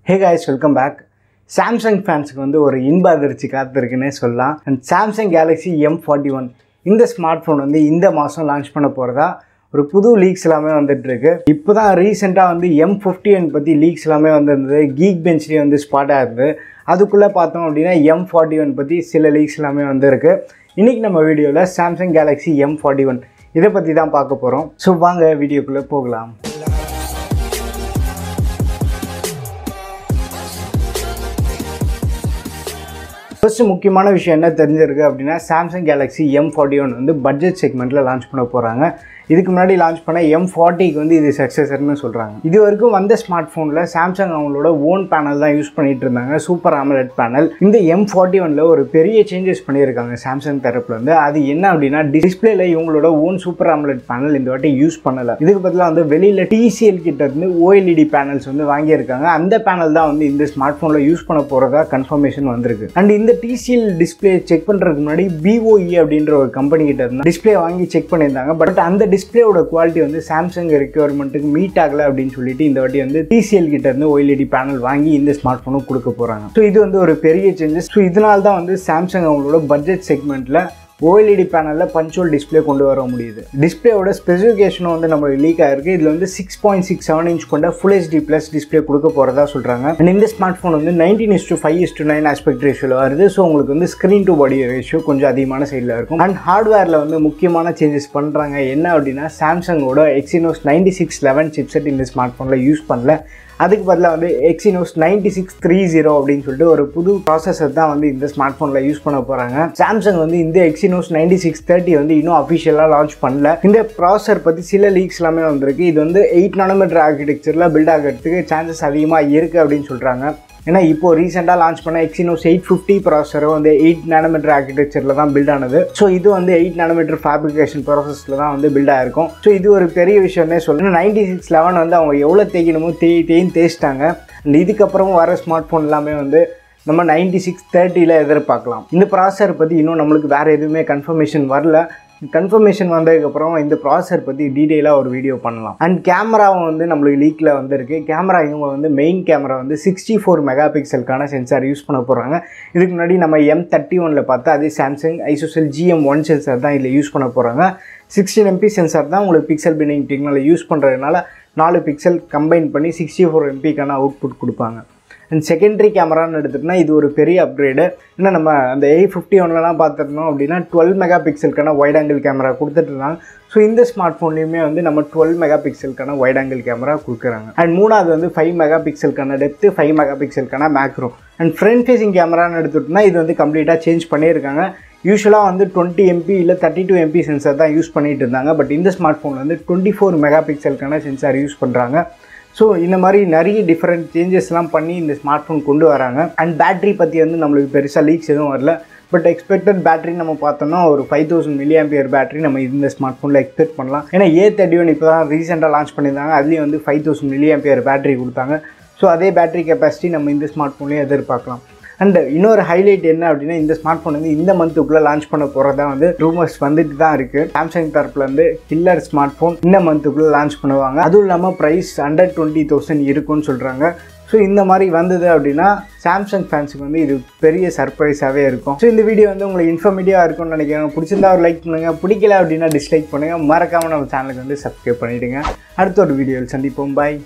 Hey guys, welcome back. Samsung fans வந்து ஒரு இன்ப அதிர்ச்சி காத்திருக்குன்னே சொல்லலாம். And Samsung Galaxy M41 இந்த ஸ்மார்ட் ஃபோன் வந்து இந்த மாதம் லான்ச் பண்ண போகிறதா ஒரு புது லீக்ஸ் எல்லாமே வந்துட்டு இருக்கு. இப்போ தான் ரீசெண்டாக வந்து M51 பற்றி லீக்ஸ் எல்லாமே வந்திருந்தது. கீக் பெஞ்ச்லேயே வந்து ஸ்பாட் ஆகுது. அதுக்குள்ளே பார்த்தோம் அப்படின்னா M41 பற்றி சில லீக்ஸ் எல்லாமே வந்துருக்கு. இன்றைக்கி நம்ம வீடியோவில் Samsung Galaxy M41 இதை பற்றி தான் பார்க்க போகிறோம். ஸோ வாங்க வீடியோக்குள்ளே போகலாம். ஃபர்ஸ்ட் முக்கியமான விஷயம் என்ன தெரிஞ்சிருக்கு அப்படின்னா Samsung Galaxy M41 வந்து பட்ஜெட் செக்மெண்ட்டில் லான்ச் பண்ண போகிறாங்க. இதுக்கு முன்னாடி லான்ச் பண்ண M40க்கு வந்து இது சக்ஸஸர்னு சொல்கிறாங்க. இது வரைக்கும் வந்த ஸ்மார்ட் ஃபோனில் சாம்சங் அவங்களோட ஓன் பேனல் தான் யூஸ் பண்ணிட்டு இருந்தாங்க, சூப்பர் AMOLED பேனல். இந்த M41ல் ஒரு பெரிய சேஞ்சஸ் பண்ணியிருக்காங்க சாம்சங் தரப்புல இருந்து. அது என்ன அப்படின்னா டிஸ்பிளேல இவங்களோட ஓன் சூப்பர் AMOLED பேனல் இந்த வாட்டி யூஸ் பண்ணலை. இதுக்கு பதிலாக வந்து வெளியில் TCL கிட்ட இருந்து OLED பேனல்ஸ் வந்து வாங்கியிருக்காங்க. அந்த பேனல் தான் வந்து இந்த ஸ்மார்ட் ஃபோனில் யூஸ் பண்ண போகிறதா கன்ஃபர்மேஷன் வந்திருக்கு. அண்ட் இந்த TCL டிஸ்பிளே செக் பண்ணுறதுக்கு முன்னாடி BOE அப்படின்ற ஒரு கம்பெனி கிட்ட இருந்து டிஸ்பிளே வாங்கி செக் பண்ணியிருந்தாங்க. பட் அந்த டிஸ்பிளேயோட குவாலிட்டி வந்து சாம்சங் ரெக்யர்மெண்ட்டுக்கு மீட் ஆகலை அப்படின்னு சொல்லிட்டு இந்த வாட்டி வந்து TCL கிட்ட இருந்து OLED பேனல் வாங்கி இந்த ஸ்மார்ட் ஃபோனுக்கு கொடுக்க போகிறாங்க. ஸோ இது வந்து ஒரு பெரிய சேஞ்சஸ். ஸோ இதனால தான் வந்து சாம்சங் அவங்களோட பட்ஜெட் செக்மெண்ட்டில் OLED பேனலில் பஞ்சுவல் டிஸ்பிளே கொண்டு வர முடியுது. டிஸ்பிளேயோட ஸ்பெசிஃபிகேஷனும் வந்து நம்மளுக்கு லீக் ஆகிருக்கு. இதில் வந்து 6.67 இன்ச் கொண்ட ஃபுல் HD ப்ளஸ் டிஸ்பிளே கொடுக்க போகிறதா சொல்கிறாங்க. அண்ட் இந்த ஸ்மார்ட் ஃபோன் வந்து 19:5:9 ஆஸ்பெக்ட் ரேஷியோவில் வருது. ஸோ உங்களுக்கு வந்து ஸ்க்ரீன் டு பாடி ரேஷியோ கொஞ்சம் அதிகமான சைடில் இருக்கும். அண்ட் ஹார்ட்வேரில் வந்து முக்கியமான சேஞ்சஸ் பண்ணுறாங்க. என்ன அப்படின்னா சாம்சங்கோட Exynos 9611 சிப்செட் இந்த ஸ்மார்ட் ஃபோனில் யூஸ் பண்ணல. அதுக்கு பதிலாக வந்து Exynos 9630 அப்படின்னு சொல்லிட்டு ஒரு புது ப்ராசஸர் தான் வந்து இந்த ஸ்மார்ட் ஃபோனில் யூஸ் பண்ண போகிறாங்க. சாம்சங் வந்து இந்த Exynos 9630 வந்து இன்னும் அஃபிஷியலாக லான்ச் பண்ணல. இந்த ப்ராசஸர் பற்றி சில லீக்ஸ் எல்லாமே வந்திருக்கு. இது வந்து 8 nm ஆர்கிடெக்சரில் பில்ட் ஆகிறதுக்கு சான்சஸ் அதிகமாக இருக்குது அப்படின்னு சொல்கிறாங்க. ஏன்னா இப்போது ரீசெண்டாக லான்ச் பண்ண Exynos 850 ப்ராசஸரும் வந்து 8 nm ஆர்கிடெக்சரில் தான் பில்ட் ஆனது. ஸோ இது வந்து 8 nm ஃபேப்ரிகேஷன் ப்ராசஸில் தான் வந்து பில்ட் ஆகிருக்கும். ஸோ இது ஒரு பெரிய விஷயம்னே சொல்லணும். 9611 வந்து அவங்க எவ்வளோ தேய்க்கணுமோ தேய்ச்சிட்டாங்க. அண்ட் இதுக்கப்புறம் வர ஸ்மார்ட் ஃபோன் எல்லாமே வந்து நம்ம 9630 எதிர்பார்க்கலாம். இந்த ப்ராசஸர் பற்றி இன்னும் நம்மளுக்கு வேறு எதுவுமே கன்ஃபர்மேஷன் வரல. கன்ஃபர்மேஷன் வந்ததுக்கப்புறம் இந்த ப்ராசஸர் பற்றி டீட்டெயிலாக ஒரு வீடியோ பண்ணலாம். அண்ட் கேமராவும் வந்து நம்மளுக்கு லீக்கில் வந்திருக்கு. கேமரா இவங்க வந்து மெயின் கேமரா வந்து 64 மெகாபிக்சலுக்கான சென்சார் யூஸ் பண்ண போகிறாங்க. இதுக்கு முன்னாடி நம்ம M31ல் பார்த்தா அதே சாம்சங் ஐசோசெல் GM1 சென்சார் தான் இதில் யூஸ் பண்ண போகிறாங்க. 16 MP சென்சார் தான் உங்களுக்கு பிக்சல் பின்னிங் டெக்னாலஜி யூஸ் பண்ணுறதுனால 4 பிக்சல் கம்பைன் பண்ணி 64 MPக்கான அவுட்புட் கொடுப்பாங்க. அண்ட் செகண்டரி கேமரான்னு எடுத்துகிட்டோம்னா இது ஒரு பெரிய அப்கிரேடு. ஏன்னா நம்ம அந்த A51லலாம் பார்த்துருந்தோம் அப்படின்னா 12 மெகாபிக்சலுக்கான வைட் ஆங்கிள் கேமரா கொடுத்துட்ருந்தாங்க. ஸோ இந்த ஸ்மார்ட் ஃபோன்லேயுமே வந்து நம்ம 12 மெகாபிக்சலுக்கான வைட் ஆங்கிள் கேமரா கொடுக்குறாங்க. அண்ட் மூணாவது வந்து 5 மெகாபிக்சலுக்கான டெப்த்து, 5 மெகாபிக்சலுக்கான மேக்ரோ. அண்ட் ஃப்ரண்ட் ஃபேஸிங் கேமரான்னு எடுத்துகிட்டோம்னா இது வந்து கம்ப்ளீட்டாக சேஞ்ச் பண்ணியிருக்காங்க. யூஸ்வலாக வந்து 20 MP இல்லை 32 MP சென்சார் தான் யூஸ் பண்ணிகிட்டு இருந்தாங்க. பட் இந்த ஸ்மார்ட் ஃபோனில் வந்து 24 மெகாபிக்சலுக்கான சென்சார் யூஸ் பண்ணுறாங்க. ஸோ இந்த மாதிரி நிறைய டிஃப்ரெண்ட் சேஞ்சஸ்லாம் பண்ணி இந்த ஸ்மார்ட் ஃபோன் கொண்டு வராங்க. அண்ட் பேட்டரி பற்றி வந்து நம்மளுக்கு பெருசாக லீக்ஸ் எதுவும் வரல. பட் எக்ஸ்பெக்டட் பேட்டரி நம்ம பார்த்தோம்னா ஒரு 5000 mAh பேட்டரி நம்ம இந்த ஸ்மார்ட் ஃபோனில் எக்ஸ்பெக்ட் பண்ணலாம். ஏன்னா A31 இப்போ தான் ரீசெண்டாக லான்ச் பண்ணியிருந்தாங்க. அதுலேயும் வந்து 5000 mAh பேட்டரி கொடுத்தாங்க. ஸோ அதே பேட்டரி கெப்பாசிட்டி நம்ம இந்த ஸ்மார்ட் ஃபோன்லேயும் எதிர்பார்க்கலாம். அண்ட் இன்னொரு ஹைலைட் என்ன அப்படின்னா இந்த ஸ்மார்ட் ஃபோன் வந்து இந்த மந்த்துக்குள்ளே லான்ச் பண்ண போகிறதா வந்து ரூமர்ஸ் வந்துட்டு தான் இருக்குது. சாம்சங் தரப்புலேருந்து கில்லர் ஸ்மார்ட் ஃபோன் இந்த மந்த்துக்குள்ளே லான்ச் பண்ணுவாங்க. அதுவும் இல்லாமல் ப்ரைஸ் under 20,000 இருக்குன்னு சொல்கிறாங்க. ஸோ இந்த மாதிரி வந்தது அப்படின்னா சாம்சங் ஃபேன்ஸுக்கு வந்து இது பெரிய சர்ப்ரைஸாகவே இருக்கும். ஸோ இந்த வீடியோ வந்து உங்களுக்கு இன்ஃபர்மேட்டிவாக இருக்கும்னு நினைக்கிறேன். பிடிச்சிருந்தா ஒரு லைக் பண்ணுங்கள், பிடிக்கல அப்படின்னா டிஸ்லைக் பண்ணுங்கள். மறக்காமல் நம்ம சேனலுக்கு வந்து சப்ஸ்கிரைப் பண்ணிவிடுங்க. அடுத்த ஒரு வீடியோவில் சந்திப்போம். பாய்.